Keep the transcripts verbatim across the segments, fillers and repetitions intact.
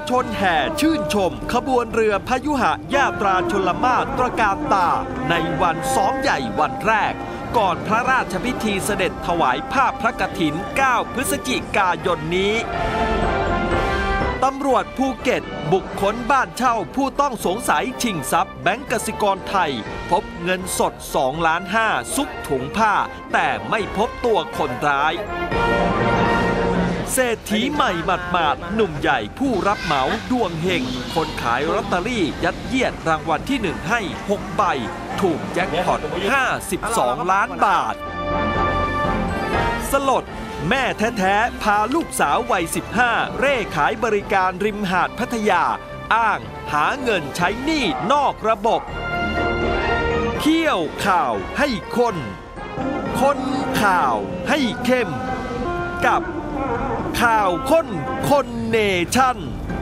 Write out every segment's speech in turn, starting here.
ชนแห่ชื่นชมขบวนเรือพยุหญาตราชลมาศตระการตาในวันซ้อมใหญ่วันแรกก่อนพระราชพิธีเสด็จถวายผ้าพระกฐินเก้าพฤศจิกายนนี้ตำรวจภูเก็ตบุกค้นบ้านเช่าผู้ต้องสงสัยชิงทรัพย์แบงก์กสิกรไทยพบเงินสดสองล้านห้าซุกถุงผ้าแต่ไม่พบตัวคนร้ายเศรษฐีใหม่หมาดๆหนุ่มใหญ่ผู้รับเหมาดวงเฮงคนขายลอตเตอรี่ยัดเยียดรางวัลที่หนึ่งให้หกใบถูกแจ็คพอตห้าสิบสองล้านบาทสลดแม่แท้ๆพาลูกสาววัยสิบห้าเร่ขายบริการริมหาดพัทยาอ้างหาเงินใช้หนี้นอกระบบเขี้ยวข่าวให้คนคนข่าวให้เข้มกับข่าวค้นคนเนชั่น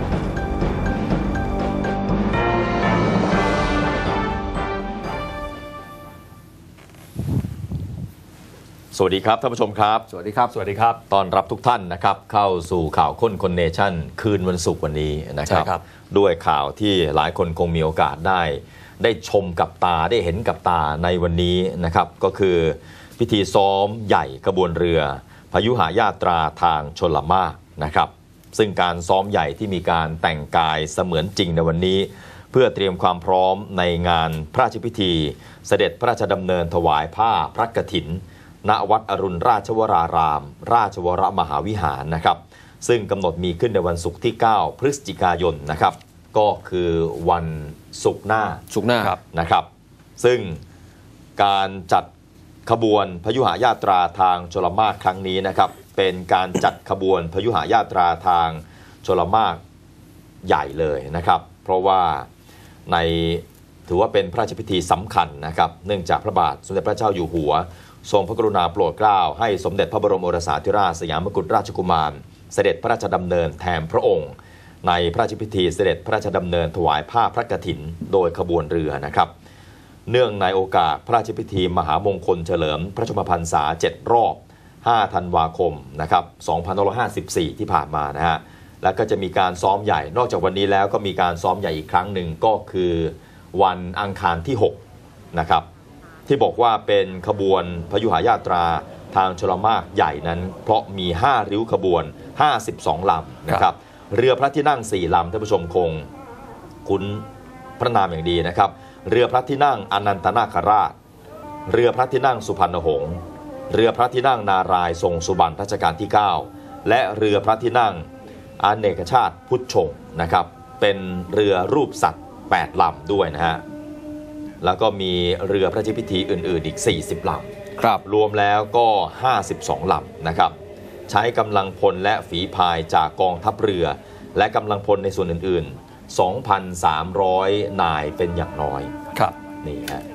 สวัสดีครับท่านผู้ชมครับสวัสดีครับสวัสดีครับต้อนรับทุกท่านนะครับเข้าสู่ข่าวค้นคนเนชั่นคืนวันศุกร์วันนี้นะครับด้วยข่าวที่หลายคนคงมีโอกาสได้ได้ชมกับตาได้เห็นกับตาในวันนี้นะครับก็คือพิธีซ้อมใหญ่ขบวนเรือพยุหญาตราทางชลมารนะครับซึ่งการซ้อมใหญ่ที่มีการแต่งกายเสมือนจริงในวันนี้เพื่อเตรียมความพร้อมในงานพระราชพิธีเสด็จพระราชดำเนินถวายผ้าพระกฐินณวัดอรุณราชวราราม ราชวรมหาวิหารนะครับซึ่งกำหนดมีขึ้นในวันศุกร์ที่เก้าพฤศจิกายนนะครับก็คือวันศุกร์หน้าศุกร์หน้านะครับซึ่งการจัดขบวนพยุหญาตราทางชลมารครั้งนี้นะครับเป็นการจัดขบวนพยุหญาตราทางชลมารใหญ่เลยนะครับเพราะว่าในถือว่าเป็นพระราชพิธีสำคัญนะครับเนื่องจากพระบาทสมเด็จพระเจ้าอยู่หัวทรงพระกรุณาโปรดเกล้าให้สมเด็จพระบรมโอรสาธิราชสยามกุฎราชกุมารเสด็จพระราชดำเนินแทนพระองค์ในพระราชพิธีเสด็จพระราชดำเนินถวายผ้าพระกฐินโดยขบวนเรือนะครับเนื่องในโอกาสพระราชพิธีมหามงคลเฉลิมพระชนมพรรษาเจ็ดรอบห้าธันวาคมนะครับสองพันห้าร้อยห้าสิบสี่ที่ผ่านมานะฮะแล้วก็จะมีการซ้อมใหญ่นอกจากวันนี้แล้วก็มีการซ้อมใหญ่อีกครั้งหนึ่งก็คือวันอังคารที่หกนะครับที่บอกว่าเป็นขบวนพยุหญาตราทางชลมารใหญ่นั้นเพราะมีห้าริ้วขบวนห้าสิบสองลำนะครับเรือพระที่นั่งสี่ลำท่านผู้ชมคงคุ้นพระนามอย่างดีนะครับเรือพระที่นั่งอนันตนาคราชเรือพระที่นั่งสุพรรณหงษ์เรือพระที่นั่งนารายณ์ทรงสุบรรณรัชกาลที่เก้าและเรือพระที่นั่งอเนกชาติพุทธชงนะครับเป็นเรือรูปสัตว์แปดลำด้วยนะฮะแล้วก็มีเรือพระราชพิธีอื่นๆอีกสี่สิบลำครับรวมแล้วก็ห้าสิบสองลำนะครับใช้กำลังพลและฝีพายจากกองทัพเรือและกำลังพลในส่วนอื่นๆ สองพันสามร้อย นายเป็นอย่างน้อยครับนี่ฮะ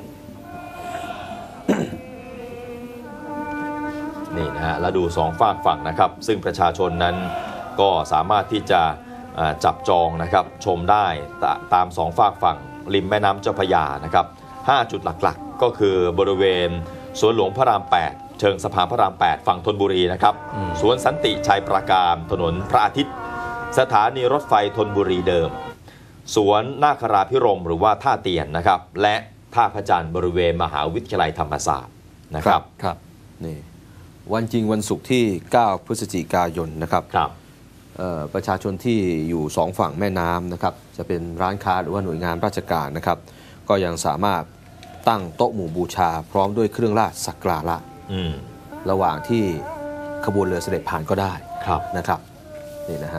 นี่นะฮะแล้วดูสองฝากฝั่งนะครับซึ่งประชาชนนั้นก็สามารถที่จะจับจองนะครับชมได้ตามสองฝากฝั่งริมแม่น้ำเจ้าพระยานะครับห้าจุดหลักๆก็คือบริเวณสวนหลวงพระรามแปดเชิงสะพานพระรามแปดฝั่งธนบุรีนะครับสวนสันติชัยปราการถนนพระอาทิตย์สถานีรถไฟธนบุรีเดิมสวนนาคราภิรมย์หรือว่าท่าเตียนนะครับและท่าพระจันทร์บริเวณมหาวิทยาลัยธรรมศาสตร์นะครับครับนี่วันจริงวันศุกร์ที่เก้าพฤศจิกายนนะครับครับประชาชนที่อยู่สองฝั่งแม่น้ำนะครับจะเป็นร้านค้าหรือว่าหน่วยงานราชการนะครับก็ยังสามารถตั้งโต๊ะหมู่บูชาพร้อมด้วยเครื่องราชสักการะระหว่างที่ขบวนเรือเสด็จผ่านก็ได้นะครับนี่นะฮะ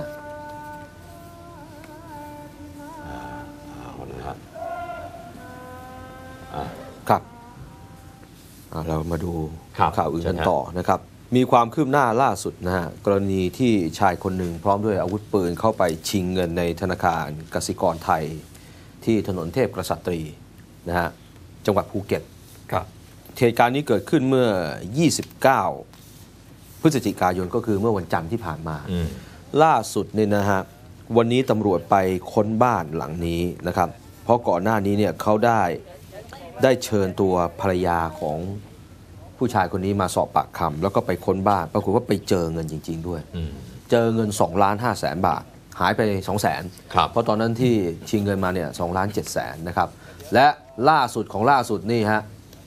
ครับเรามาดูข่าวอื่นกันต่อนะครับมีความคืบหน้าล่าสุดนะฮะกรณีที่ชายคนหนึ่งพร้อมด้วยอาวุธปืนเข้าไปชิงเงินในธนาคารกสิกรไทยที่ถนนเทพกษัตรีนะฮะจังหวัดภูเก็ตครับเหตุการณ์นี้เกิดขึ้นเมื่อยี่สิบเก้าพฤศจิกายนก็คือเมื่อวันจันทร์ที่ผ่านมาล่าสุดเนี่ยนะฮะวันนี้ตำรวจไปค้นบ้านหลังนี้นะครับเพราะก่อนหน้านี้เนี่ยเขาได้ได้เชิญตัวภรรยาของผู้ชายคนนี้มาสอบปากคำแล้วก็ไปค้นบ้านปรากฏว่าไปเจอเงินจริงๆด้วยเจอเงินสองล้านห้าแสนบาทหายไป สองแสนครับเพราะตอนนั้นที่ชิงเงินมาเนี่ยสองล้านเจ็ดแสนนะครับและล่าสุดของล่าสุดนี่ฮะ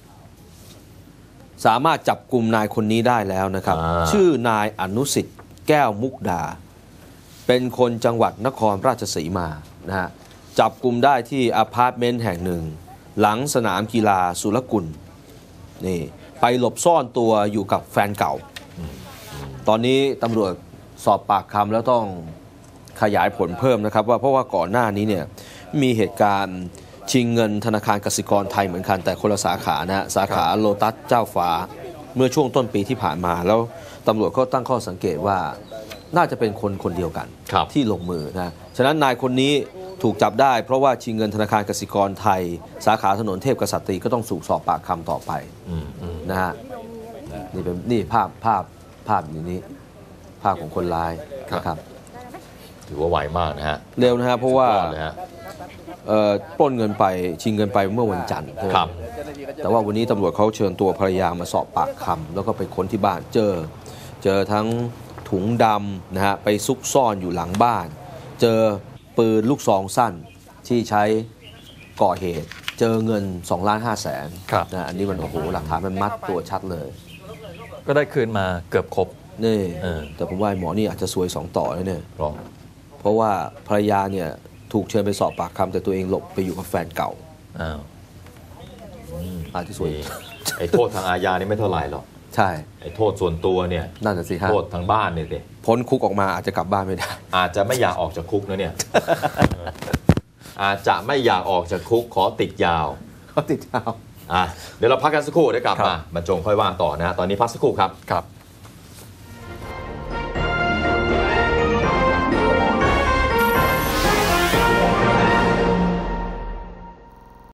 สามารถจับกลุ่มนายคนนี้ได้แล้วนะครับชื่อนายอนุสิทธิ์แก้วมุกดาเป็นคนจังหวัดนครราชสีมานะฮะจับกลุ่มได้ที่อพาร์ตเมนต์แห่งหนึ่งหลังสนามกีฬาสุรกุลนี่ไปหลบซ่อนตัวอยู่กับแฟนเก่าตอนนี้ตำรวจสอบปากคำแล้วต้องขยายผลเพิ่มนะครับว่าเพราะว่าก่อนหน้านี้เนี่ยมีเหตุการณ์ชิงเงินธนาคารกสิกรไทยเหมือนกันแต่คนละสาขานะฮะสาขาโลตัสเจ้าฟ้าเมื่อช่วงต้นปีที่ผ่านมาแล้วตำรวจก็ตั้งข้อสังเกตว่าน่าจะเป็นคนคนเดียวกันที่ลงมือนะฉะนั้นนายคนนี้ถูกจับได้เพราะว่าชิงเงินธนาคารกสิกรไทยสาขาถนนเทพกษัตริย์ก็ต้องถูกสอบปากคำต่อไปนะฮะนี่เป็นนี่ภาพภาพภาพอย่างนี้ภาพของคนร้ายนะครับถือว่าไวมากนะฮะเร็วนะฮะเพราะว่าเอ่อปล้นเงินไปชิงเงินไปเมื่อวันจันทร์ครับแต่ว่าวันนี้ตำรวจเขาเชิญตัวภรรยามาสอบปากคำแล้วก็ไปค้นที่บ้านเจอเจอทั้งถุงดำนะฮะไปซุกซ่อนอยู่หลังบ้านเจอปืนลูกซองสั้นที่ใช้ก่อเหตุเจอเงินสองล้านห้าแสนนะอันนี้มันโอ้โหหลักฐานมันมัดตัวชัดเลยก็ได้คืนมาเกือบครบนี่แต่ผมว่าหมอนี่อาจจะซวยสองต่อเลยเนี่ยเพราะว่าภรรยาเนี่ยถูกเชิญไปสอบปากคำแต่ตัวเองหลบไปอยู่กับแฟนเก่าอ้าวอาจจะสวยไอ้โทษทางอาญานี่ไม่เท่าไหร่หรอกใช่ไอ้โทษส่วนตัวเนี่ยนั่นน่ะสิฮะโทษทางบ้านเนี่ยสิพ้นคุกออกมาอาจจะกลับบ้านไม่ได้อาจจะไม่อยากออกจากคุกนะเนี่ยอาจจะไม่อยากออกจากคุกขอติดยาวขอติดยาวอ่ะเดี๋ยวเราพักกันสักครู่ได้กลับมาบรรจงค่อยว่าต่อนะตอนนี้พักสักครู่ครับครับ